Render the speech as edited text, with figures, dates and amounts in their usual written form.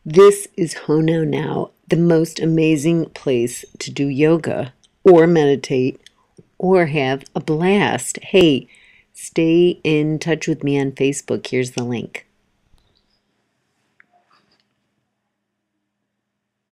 This is Honaunau, the most amazing place to do yoga or meditate or have a blast. Hey, stay in touch with me on Facebook. Here's the link.